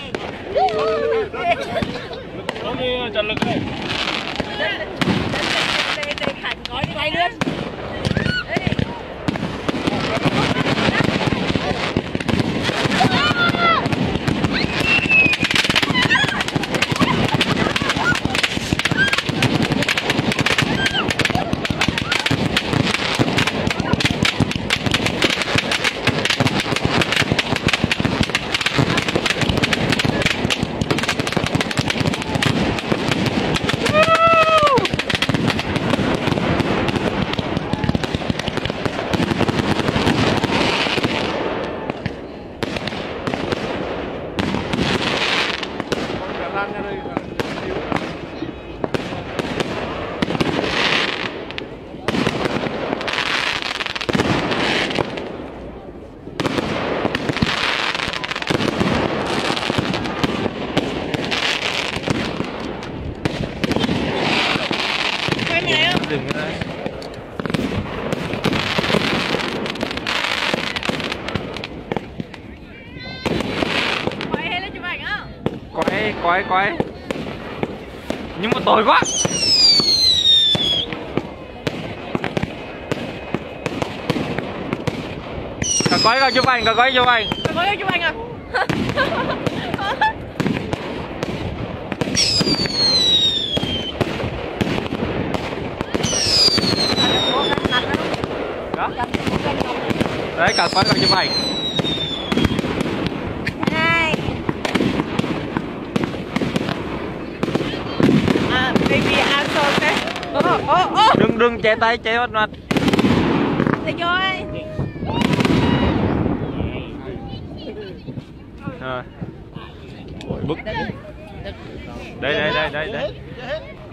Nó đi trần lực đây. Thành gọi cái này lên. Dừng đây. Quay hay lên chụp ảnh á? Quay. Nhưng mà tối quá. Cả chụp ảnh. Cả quay chụp ảnh à? Đó. Đấy, cả quay chụp ảnh. Hai. Baby I'm so okay. Đừng che tay, che mặt. Để vô ơi. Rồi. Bức. Đây.